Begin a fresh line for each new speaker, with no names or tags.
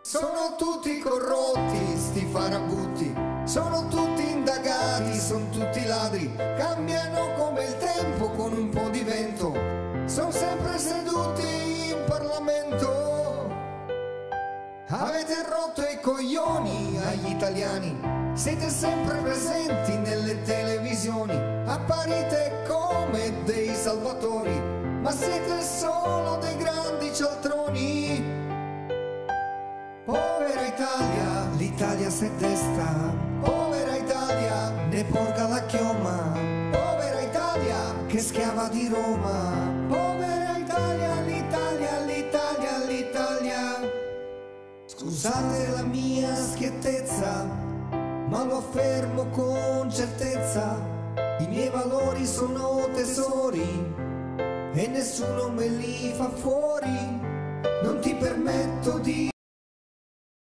Sono tutti corrotti, sti farabutti, sono tutti indagati, sono tutti ladri, cambiano come il tempo con un po' di vento, sono sempre seduti in Parlamento. Avete rotto i coglioni agli italiani, siete sempre presenti nelle televisioni, apparite come dei salvatori, ma siete solo dei grandi cialtroni. Povera Italia, l'Italia si desta, povera Italia, ne porga la chioma, povera Italia, che schiava di Roma, povera Italia, l'Italia, l'Italia, l'Italia. Scusate la mia schiettezza, ma lo affermo con certezza, i miei valori sono tesori e nessuno me li fa fuori, non ti permetto di